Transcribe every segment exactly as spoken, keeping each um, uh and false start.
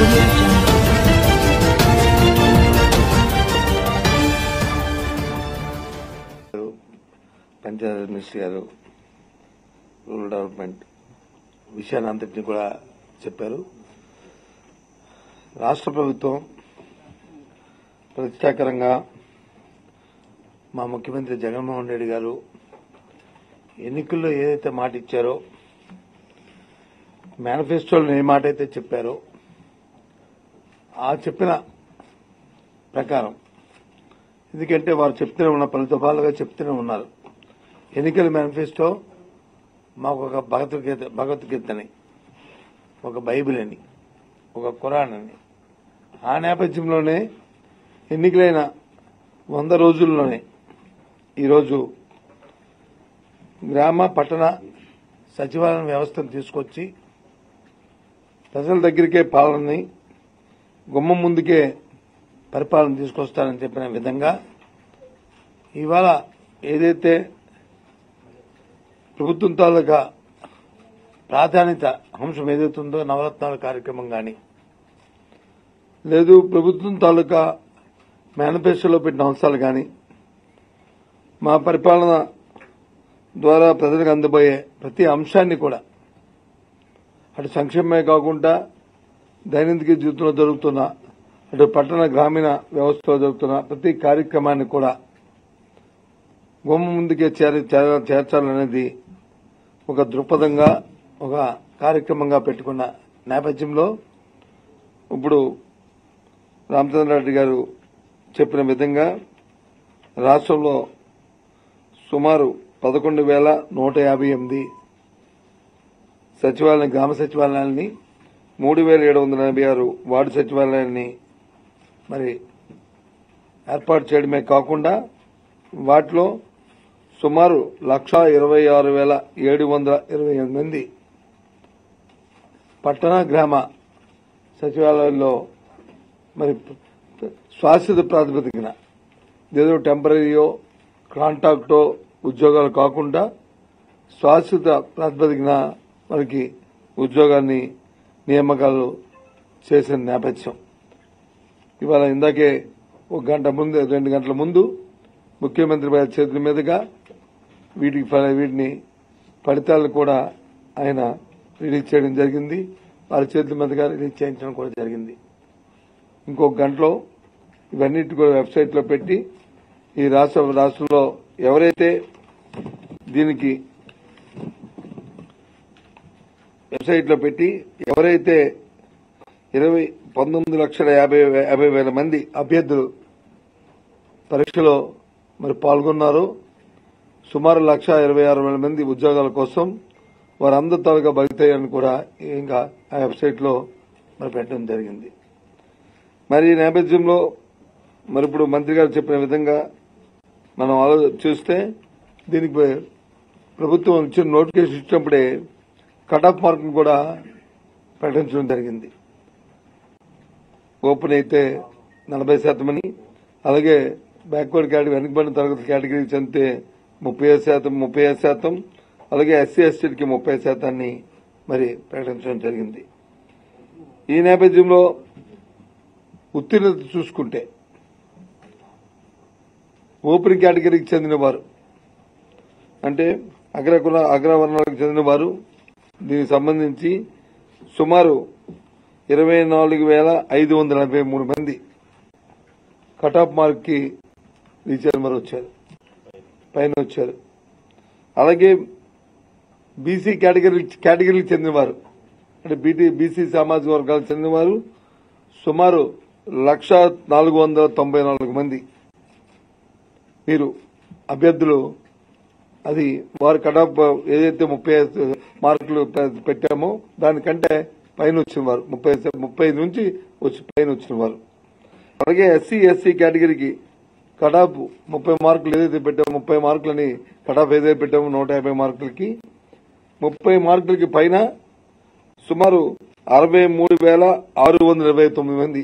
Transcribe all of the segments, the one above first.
audio jungle. Panchayati minister garu rural development విషయాన్నంతటినీ కూడా చెప్పారు. రాష్ట్ర ప్రభుత్వం ప్రతిష్టాకరంగా మా ముఖ్యమంత్రి జగన్మోహన్ రెడ్డి గారు ఎన్నికల్లో ఏదైతే మాట ఇచ్చారో, మేనిఫెస్టోలో ఏ మాట అయితే చెప్పారో ఆ చెప్పిన ప్రకారం, ఎందుకంటే వారు చెప్తూనే ఉన్న పలు దఫాలుగా చెప్తూనే ఉన్నారు. ఎన్నికల మేనిఫెస్టో మాకు ఒక భగవద్గీత భగవద్గీతని, ఒక బైబిల్ అని, ఒక ఖురాన్ అని, ఆ నేపథ్యంలోనే ఎన్నికలైన వంద రోజుల్లోనే ఈరోజు గ్రామ పట్టణ సచివాలయ వ్యవస్థను తీసుకొచ్చి ప్రజల దగ్గరికే పాలనని, గుమ్మం ముందుకే పరిపాలన తీసుకొస్తారని చెప్పిన విధంగా ఇవాళ ఏదైతే ప్రభుత్వం తాలూకా ప్రాధాన్యత అంశం ఏదైతుందో నవరత్నాల కార్యక్రమం కానీ, లేదు ప్రభుత్వం తాలూకా మేనిఫెస్టోలో పెట్టిన అంశాలు కానీ, మా పరిపాలన ద్వారా ప్రజలకు అందబోయే ప్రతి అంశాన్ని కూడా, అటు సంక్షేమమే కాకుండా దైనందిక జీవితంలో జరుగుతున్న, అటు పట్టణ గ్రామీణ వ్యవస్థలో జరుగుతున్న ప్రతి కార్యక్రమాన్ని కూడా గుమ్మ ముందుకే చేర్చాలనేది ఒక దృక్పథంగా, ఒక కార్యక్రమంగా పెట్టుకున్న నేపథ్యంలో ఇప్పుడు రామచంద్రారెడ్డి గారు చెప్పిన విధంగా రాష్ట్రంలో సుమారు పదకొండు వేల నూట యాభై ఎనిమిది సచివాలయం గ్రామ సచివాలయాల్ని, మూడు వేల ఏడు వందల ఎనభై ఆరు వార్డు సచివాలయాన్ని మరి ఏర్పాటు చేయడమే కాకుండా వాటిలో సుమారు లక్షా ఇరవై ఆరు వేల ఏడు వందల ఇరవై ఎనిమిది మంది పట్టణ గ్రామ సచివాలయాల్లో మరి శాశ్వత ప్రాతిపదికన, ఏదో టెంపరీయో కాంట్రాక్టో ఉద్యోగాలు కాకుండా శాశ్వత ప్రాతిపదికన మనకి ఉద్యోగాన్ని నియామకాలు చేసిన నేపథ్యం. ఇవాళ ఇందాకే ఒక గంట ముందు, రెండు గంటల ముందు ముఖ్యమంత్రి గారి చేతుల మీదుగా వీటికి వీటిని ఫలితాలను కూడా ఆయన రిలీజ్ చేయడం జరిగింది. వారి చేతుల మీదుగా రిలీజ్ చేయించడం కూడా జరిగింది. ఇంకొక గంటలో ఇవన్నిటి కూడా వెబ్సైట్లో పెట్టి ఈ రాష్ట్ర రాష్ట్రంలో ఎవరైతే దీనికి వెబ్సైట్లో పెట్టి ఎవరైతే ఇరవై పంతొమ్మిది లక్షల యాభై యాభై వేల మంది అభ్యర్థులు పరీక్షలో మరి పాల్గొన్నారు, సుమారు లక్ష ఇరవై ఆరు వేల మంది ఉద్యోగాల కోసం వారందరి తాలూకా భవితయ్యాన్ని కూడా ఇంకా ఆ వెబ్సైట్లో మరి పెట్టడం జరిగింది. మరి ఈ నేపథ్యంలో మరి ఇప్పుడు మంత్రి గారు చెప్పిన విధంగా మనం ఆలో చూస్తే దీనికి ప్రభుత్వం ఇచ్చిన నోటిఫికేషన్ ఇచ్చినప్పుడే కట్ ఆఫ్ మార్కును కూడా ప్రకటించడం జరిగింది. ఓపెన్ అయితే నలభై శాతం అని, అలాగే బ్యాక్వర్డ్ కేటగిరీ వెనుకబడిన తరగతి కేటగిరీకి చెందితే ముప్పై శాతం ముప్పై ఐదు శాతం అలాగే ఎస్సీ ఎస్టీలకి ముప్పై శాతాన్ని మరి ప్రకటించడం జరిగింది. ఈ నేపథ్యంలో ఉత్తీర్ణత చూసుకుంటే ఓపెన్ కేటగిరీకి చెందిన వారు, అంటే అగ్రకుల అగ్రవర్ణాలకు చెందిన వారు, దీనికి సంబంధించి సుమారు ఇరవై నాలుగు వేల ఐదు వందల నలభై మూడు మంది కట్ ఆఫ్ మార్క్ కి రీచర్ మరి వచ్చారు, పైన వచ్చారు. అలాగే బీసీ కేటగిరీ కేటగిరీకి చెందినవారు, అంటే బీటీ బీసీ సామాజిక వర్గాలకు చెందినవారు సుమారు లక్ష నాలుగు వందల తొంభై నాలుగు మంది మీరు అభ్యర్థులు. అది వారి కట్ ఆఫ్ ఏదైతే ముప్పై మార్కులు పెట్టామో దానికంటే పైన వచ్చిన వారు, ముప్పై ముప్పై నుంచి వచ్చి పైన వచ్చిన వారు. అలాగే ఎస్సీ ఎస్సీ కేటగిరీకి కట్ ఆఫ్ ముప్పై మార్కులు ఏదైతే పెట్టామో, ముప్పై మార్కులని కట్ ఆఫ్ ఏదైతే పెట్టామో నూట యాభై మార్కులకి ముప్పై మార్కులకి పైన సుమారు అరవై మూడు వేల ఆరు వందల ఇరవై తొమ్మిది మంది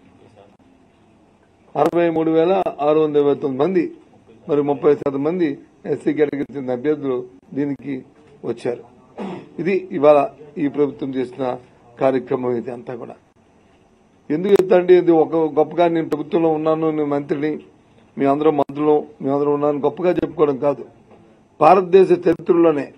అరవై మూడు వేల ఆరు వందల ఇరవై తొమ్మిది మంది మరి ముప్పై శాతం మంది ఎస్సీ కేటగిరీ చెందిన అభ్యర్థులు దీనికి వచ్చారు. ఇది ఇవాళ ఈ ప్రభుత్వం చేసిన కార్యక్రమం ఇది అంతా కూడా. ఎందుకు చెప్తాండి? ఇది ఒక గొప్పగా నేను ప్రభుత్వంలో ఉన్నాను, నేను మంత్రిని, మీ అందరూ మంత్రులు, మీ అందరూ ఉన్నాను గొప్పగా చెప్పుకోవడం కాదు. భారతదేశ చరిత్రలోనే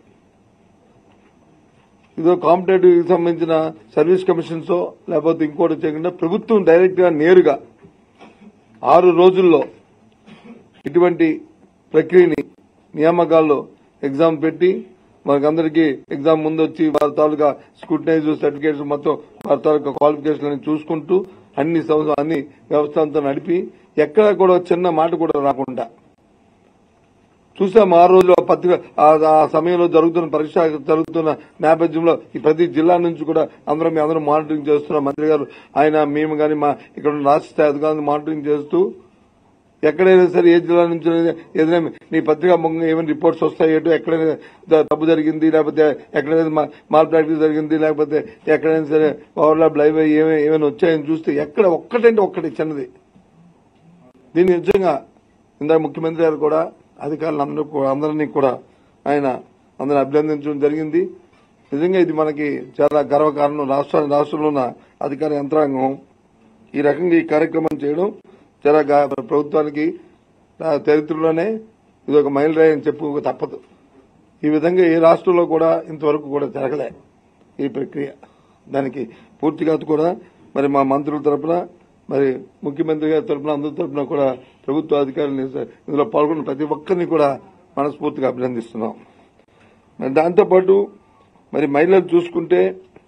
ఇదో కాంపిటేటివ్ సంబంధించిన సర్వీస్ కమిషన్స్ లేకపోతే ఇంకోటి చేయకుండా ప్రభుత్వం డైరెక్ట్ గా నేరుగా ఆరు రోజుల్లో ఇటువంటి ప్రక్రియని నియామకాల్లో ఎగ్జామ్ పెట్టి మనకందరికీ ఎగ్జామ్ ముందు వచ్చి వారి తాలూకా స్క్రూటనైజ్ సర్టిఫికేట్స్ మొత్తం వారి తాలూకా క్వాలిఫికేషన్ చూసుకుంటూ అన్ని అన్ని వ్యవస్థలతో నడిపి ఎక్కడా కూడా చిన్న మాట కూడా రాకుండా చూసాం. ఆ రోజు పత్రిక ఆ సమయంలో జరుగుతున్న పరీక్ష జరుగుతున్న నేపథ్యంలో ఈ ప్రతి జిల్లా నుంచి కూడా అందరం మీ అందరం మానిటరింగ్ చేస్తున్న మంత్రి గారు, ఆయన మేము కానీ మా ఇక్కడ రాష్ట్ర స్థాయి అధికారులు మానిటరింగ్ చేస్తూ ఎక్కడైనా సరే ఏ జిల్లా నుంచి ఏదైనా నీ పత్రికా ముఖంగా ఏమైనా రిపోర్ట్స్ వస్తాయి, ఏటో ఎక్కడైనా తప్పు జరిగింది, లేకపోతే ఎక్కడైనా మాల్ ప్రాక్టీస్ జరిగింది, లేకపోతే ఎక్కడైనా సరే ఓవర్లాప్ లైవ్ అయ్యి ఏమైనా వచ్చాయని చూస్తే ఎక్కడ ఒక్కటంటే ఒక్కటి చిన్నది. దీన్ని నిజంగా ఇందాక ముఖ్యమంత్రి గారు కూడా అధికారులందరూ అందరినీ కూడా ఆయన అందరిని అభినందించడం జరిగింది. నిజంగా ఇది మనకి చాలా గర్వకారణం. రాష్ట్ర రాష్ట్రంలో ఉన్న అధికార యంత్రాంగం ఈ రకంగా ఈ కార్యక్రమం చేయడం చాలా ప్రభుత్వానికి చరిత్రలోనే ఇది ఒక మైలురాయి అని చెప్పు తప్పదు. ఈ విధంగా ఏ రాష్ట్రంలో కూడా ఇంతవరకు కూడా జరగలే ఈ ప్రక్రియ. దానికి పూర్తిగా కూడా మరి మా మంత్రుల తరపున మరి ముఖ్యమంత్రి గారి తరపున అందరి తరపున కూడా ప్రభుత్వ అధికారులు ఇందులో పాల్గొన్న ప్రతి ఒక్కరిని కూడా మనస్ఫూర్తిగా అభినందిస్తున్నాం. మరి దాంతోపాటు మరి మహిళలు చూసుకుంటే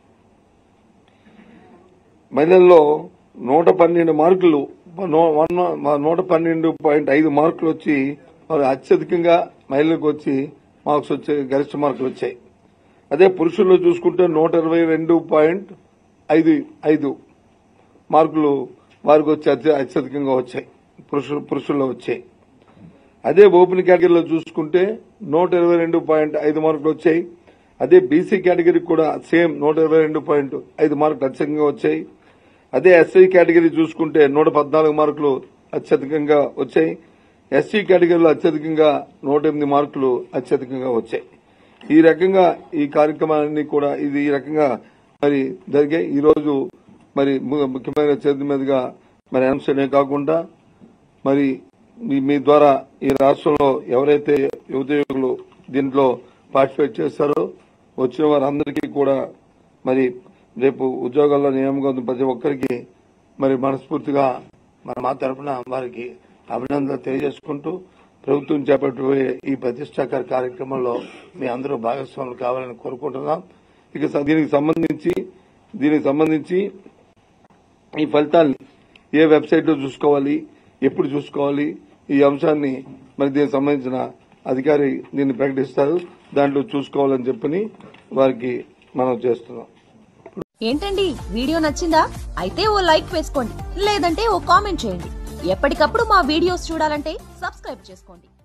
మహిళల్లో నూట పన్నెండు మార్కులు నూట పన్నెండు పాయింట్ ఐదు మార్కులు వచ్చి మరి అత్యధికంగా మహిళలకు వచ్చి మార్క్స్ వచ్చాయి, గరిష్ట మార్కులు వచ్చాయి. అదే పురుషుల్లో చూసుకుంటే నూట ఇరవై రెండు పాయింట్ ఐదు ఐదు మార్కులు వారికి వచ్చి అత్యధికంగా వచ్చాయి, పురుషులు పురుషుల్లో వచ్చాయి. అదే ఓపెన్ కేటగిరీలో చూసుకుంటే నూట ఇరవై రెండు పాయింట్ ఐదు మార్కులు వచ్చాయి. అదే బీసీ కేటగిరీకి కూడా సేమ్ నూట ఇరవై రెండు పాయింట్ ఐదు మార్కులు అత్యధికంగా వచ్చాయి. అదే ఎస్సీ కేటగిరీ చూసుకుంటే నూట పద్నాలుగు మార్కులు అత్యధికంగా వచ్చాయి. ఎస్సీ కేటగిరీలో అత్యధికంగా నూట ఎనిమిది మార్కులు అత్యధికంగా వచ్చాయి. ఈ రకంగా ఈ కార్యక్రమాలన్నీ కూడా ఇది ఈ రకంగా మరి జరిగాయి. ఈ రోజు మరి ముఖ్యమైన చేతి మీదుగా మరి అంశమే కాకుండా మరి మీ ద్వారా ఈ రాష్ట్రంలో ఎవరైతే యువతయువకులు దీంట్లో పార్టిసిపేట్ చేస్తారో వచ్చిన వారందరికీ కూడా మరి రేపు ఉద్యోగాల్లో నియామకం ప్రతి ఒక్కరికి మరి మనస్ఫూర్తిగా మన మా తరఫున వారికి అభినందనలు తెలియజేసుకుంటూ ప్రభుత్వం చేపట్టబోయే ఈ ప్రతిష్టాకర కార్యక్రమంలో మీ అందరూ భాగస్వాములు కావాలని కోరుకుంటున్నాం. ఇక దీనికి సంబంధించి దీనికి సంబంధించి ఈ ఫలితాన్ని ఏ వెబ్సైట్ లో చూసుకోవాలి, ఎప్పుడు చూసుకోవాలి, ఈ అంశాన్ని మరి దీనికి సంబంధించిన అధికారి దీన్ని ప్రకటిస్తారు, దాంట్లో చూసుకోవాలని చెప్పని వారికి మనం చేస్తున్నాం. ఏంటండి వీడియో నచ్చిందా? అయితే ఓ లైక్ వేసుకోండి, లేదంటే ఓ కామెంట్ చేయండి. ఎప్పటికప్పుడు మా వీడియోస్ చూడాలంటే సబ్స్క్రైబ్ చేసుకోండి.